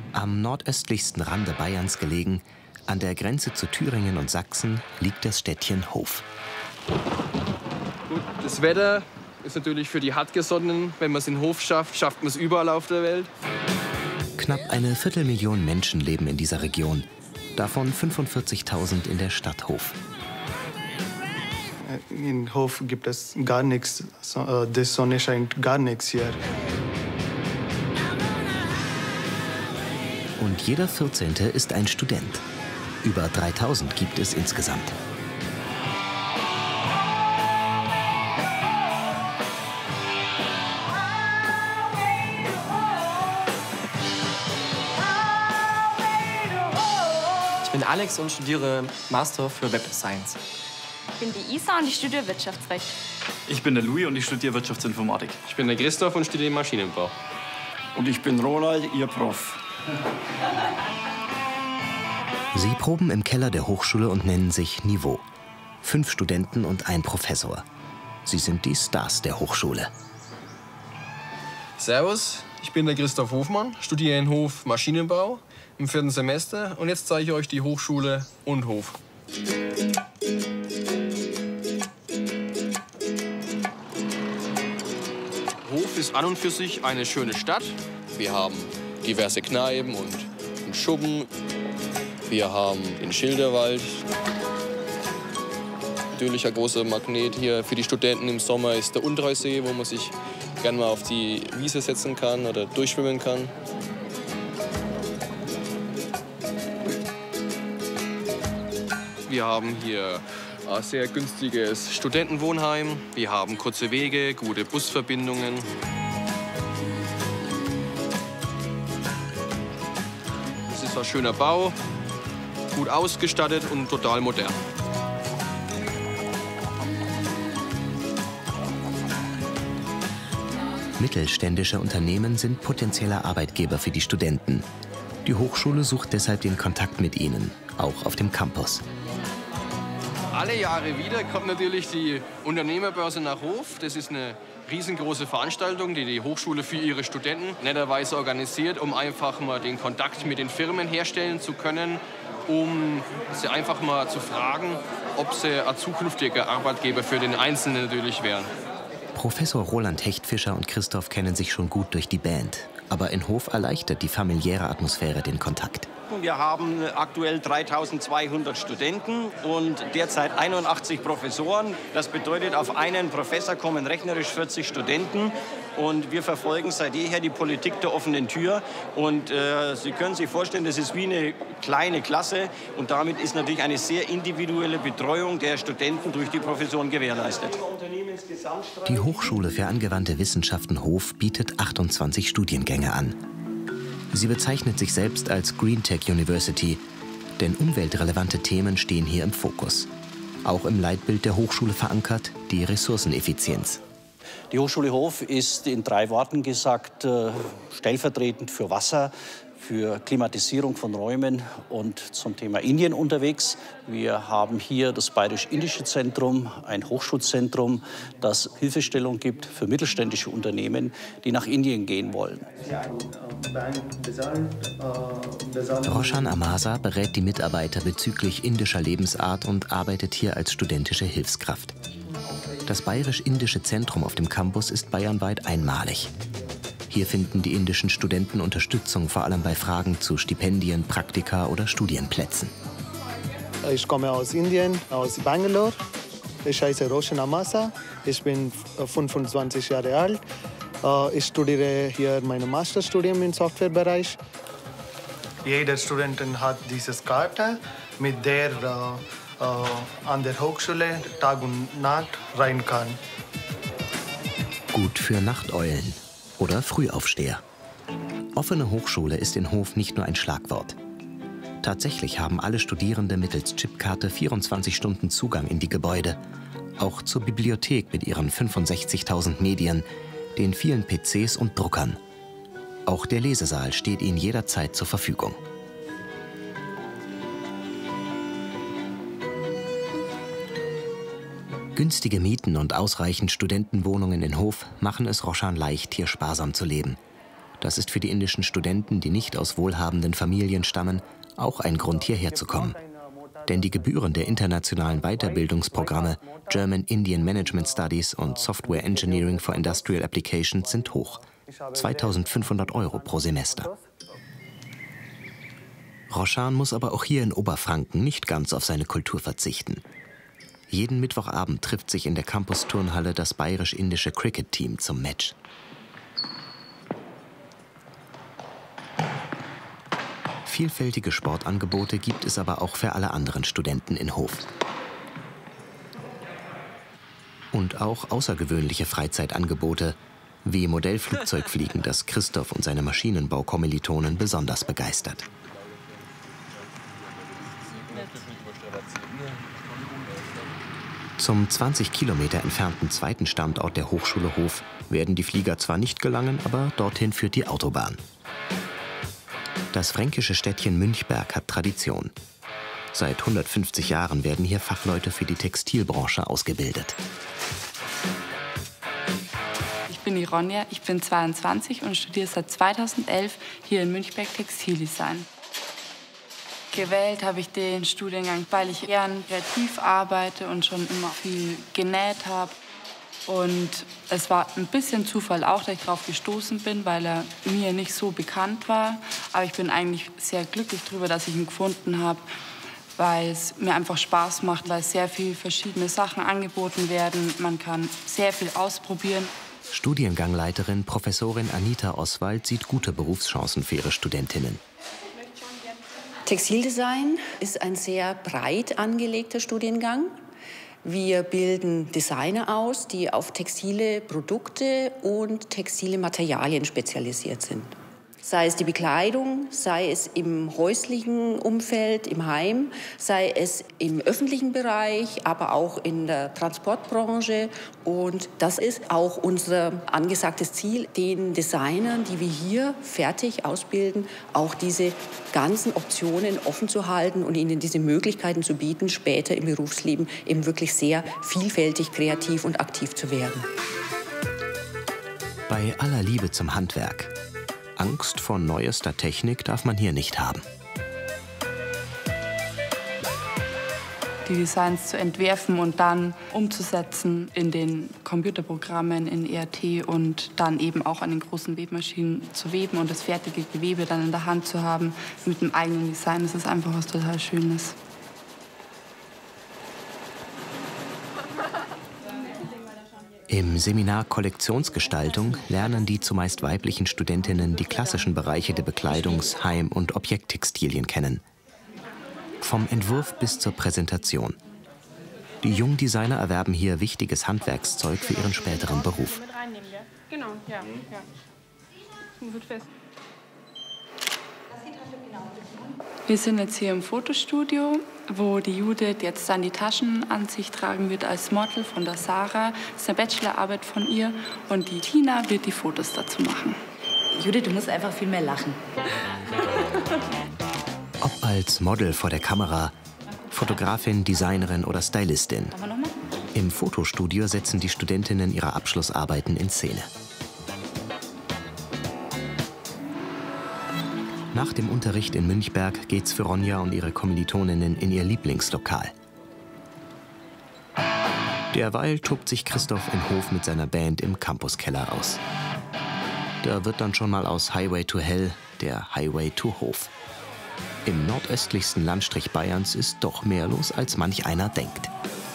Am nordöstlichsten Rande Bayerns gelegen, an der Grenze zu Thüringen und Sachsen, liegt das Städtchen Hof. Gut, das Wetter ist natürlich für die Hartgesonnenen. Wenn man es in Hof schafft, schafft man es überall auf der Welt. Knapp eine Viertelmillion Menschen leben in dieser Region, davon 45.000 in der Stadt Hof. In Hof gibt es gar nichts, die Sonne scheint gar nichts hier. Und jeder 14. ist ein Student. Über 3000 gibt es insgesamt. Ich bin Alex und studiere Master für Web Science. Ich bin die Isa und ich studiere Wirtschaftsrecht. Ich bin der Louis und ich studiere Wirtschaftsinformatik. Ich bin der Christoph und studiere Maschinenbau. Und ich bin Ronald, Ihr Prof. Sie proben im Keller der Hochschule und nennen sich Niveau. 5 Studenten und ein Professor. Sie sind die Stars der Hochschule. Servus, ich bin der Christoph Hofmann, studiere in Hof Maschinenbau im 4. Semester und jetzt zeige ich euch die Hochschule und Hof. Hof ist an und für sich eine schöne Stadt. Wir haben diverse Kneipen und einen Schuppen. Wir haben den Schilderwald. Natürlich ein großer Magnet hier für die Studenten im Sommer ist der Untereusee, wo man sich gerne mal auf die Wiese setzen kann oder durchschwimmen kann. Wir haben hier ein sehr günstiges Studentenwohnheim. Wir haben kurze Wege, gute Busverbindungen. Es ist ein schöner Bau, gut ausgestattet und total modern. Mittelständische Unternehmen sind potenzieller Arbeitgeber für die Studenten. Die Hochschule sucht deshalb den Kontakt mit ihnen, auch auf dem Campus. Alle Jahre wieder kommt natürlich die Unternehmerbörse nach Hof. Das ist eine riesengroße Veranstaltung, die die Hochschule für ihre Studenten netterweise organisiert, um einfach mal den Kontakt mit den Firmen herstellen zu können, um sie einfach mal zu fragen, ob sie ein zukünftiger Arbeitgeber für den Einzelnen natürlich wären. Professor Roland Hechtfischer und Christoph kennen sich schon gut durch die Band. Aber in Hof erleichtert die familiäre Atmosphäre den Kontakt. Wir haben aktuell 3200 Studenten und derzeit 81 Professoren. Das bedeutet, auf einen Professor kommen rechnerisch 40 Studenten. Und wir verfolgen seit jeher die Politik der offenen Tür. Und Sie können sich vorstellen, das ist wie eine kleine Klasse. Und damit ist natürlich eine sehr individuelle Betreuung der Studenten durch die Professoren gewährleistet. Die Hochschule für angewandte Wissenschaften Hof bietet 28 Studiengänge an. Sie bezeichnet sich selbst als Green Tech University, denn umweltrelevante Themen stehen hier im Fokus. Auch im Leitbild der Hochschule verankert, die Ressourceneffizienz. Die Hochschule Hof ist in 3 Worten gesagt stellvertretend für Wasser, für Klimatisierung von Räumen und zum Thema Indien unterwegs. Wir haben hier das Bayerisch-Indische Zentrum, ein Hochschulzentrum, das Hilfestellung gibt für mittelständische Unternehmen, die nach Indien gehen wollen. Roshan Amasa berät die Mitarbeiter bezüglich indischer Lebensart und arbeitet hier als studentische Hilfskraft. Das Bayerisch-Indische Zentrum auf dem Campus ist bayernweit einmalig. Hier finden die indischen Studenten Unterstützung, vor allem bei Fragen zu Stipendien, Praktika oder Studienplätzen. Ich komme aus Indien, aus Bangalore. Ich heiße Roshan Amasa. Ich bin 25 Jahre alt. Ich studiere hier mein Masterstudium im Softwarebereich. Jeder Student hat diese Karte, mit der an der Hochschule Tag und Nacht rein kann. Gut für Nachteulen oder Frühaufsteher. Offene Hochschule ist in Hof nicht nur ein Schlagwort. Tatsächlich haben alle Studierende mittels Chipkarte 24 Stunden Zugang in die Gebäude. Auch zur Bibliothek mit ihren 65.000 Medien, den vielen PCs und Druckern. Auch der Lesesaal steht ihnen jederzeit zur Verfügung. Günstige Mieten und ausreichend Studentenwohnungen in Hof machen es Roshan leicht, hier sparsam zu leben. Das ist für die indischen Studenten, die nicht aus wohlhabenden Familien stammen, auch ein Grund, hierher zu kommen. Denn die Gebühren der internationalen Weiterbildungsprogramme German Indian Management Studies und Software Engineering for Industrial Applications sind hoch. 2.500 € pro Semester. Roshan muss aber auch hier in Oberfranken nicht ganz auf seine Kultur verzichten. Jeden Mittwochabend trifft sich in der Campus-Turnhalle das bayerisch-indische Cricket-Team zum Match. Vielfältige Sportangebote gibt es aber auch für alle anderen Studenten in Hof. Und auch außergewöhnliche Freizeitangebote, wie Modellflugzeugfliegen, das Christoph und seine Maschinenbaukommilitonen besonders begeistert. Zum 20 Kilometer entfernten zweiten Standort der Hochschule Hof werden die Flieger zwar nicht gelangen, aber dorthin führt die Autobahn. Das fränkische Städtchen Münchberg hat Tradition. Seit 150 Jahren werden hier Fachleute für die Textilbranche ausgebildet. Ich bin die Ronja, ich bin 22 und studiere seit 2011 hier in Münchberg Textildesign. Gewählt habe ich den Studiengang, weil ich gern kreativ arbeite und schon immer viel genäht habe. Und es war ein bisschen Zufall auch, dass ich darauf gestoßen bin, weil er mir nicht so bekannt war. Aber ich bin eigentlich sehr glücklich darüber, dass ich ihn gefunden habe, weil es mir einfach Spaß macht, weil sehr viele verschiedene Sachen angeboten werden. Man kann sehr viel ausprobieren. Studiengangleiterin Professorin Anita Oswald sieht gute Berufschancen für ihre Studentinnen. Textildesign ist ein sehr breit angelegter Studiengang. Wir bilden Designer aus, die auf textile Produkte und textile Materialien spezialisiert sind. Sei es die Bekleidung, sei es im häuslichen Umfeld, im Heim, sei es im öffentlichen Bereich, aber auch in der Transportbranche. Und das ist auch unser angesagtes Ziel, den Designern, die wir hier fertig ausbilden, auch diese ganzen Optionen offen zu halten und ihnen diese Möglichkeiten zu bieten, später im Berufsleben eben wirklich sehr vielfältig, kreativ und aktiv zu werden. Bei aller Liebe zum Handwerk, Angst vor neuester Technik darf man hier nicht haben. Die Designs zu entwerfen und dann umzusetzen in den Computerprogrammen, in ERT und dann eben auch an den großen Webmaschinen zu weben und das fertige Gewebe dann in der Hand zu haben mit dem eigenen Design, das ist einfach was total Schönes. Im Seminar Kollektionsgestaltung lernen die zumeist weiblichen Studentinnen die klassischen Bereiche der Bekleidungs-, Heim- und Objekttextilien kennen. Vom Entwurf bis zur Präsentation. Die Jungdesigner erwerben hier wichtiges Handwerkszeug für ihren späteren Beruf. Genau, ja. Wir sind jetzt hier im Fotostudio, wo die Judith jetzt dann die Taschen an sich tragen wird als Model von der Sarah. Das ist eine Bachelorarbeit von ihr. Und die Tina wird die Fotos dazu machen. Judith, du musst einfach viel mehr lachen. Ob als Model vor der Kamera, Fotografin, Designerin oder Stylistin. Im Fotostudio setzen die Studentinnen ihre Abschlussarbeiten in Szene. Nach dem Unterricht in Münchberg geht's für Ronja und ihre Kommilitoninnen in ihr Lieblingslokal. Derweil tobt sich Christoph in Hof mit seiner Band im Campuskeller aus. Da wird dann schon mal aus Highway to Hell der Highway to Hof. Im nordöstlichsten Landstrich Bayerns ist doch mehr los, als manch einer denkt.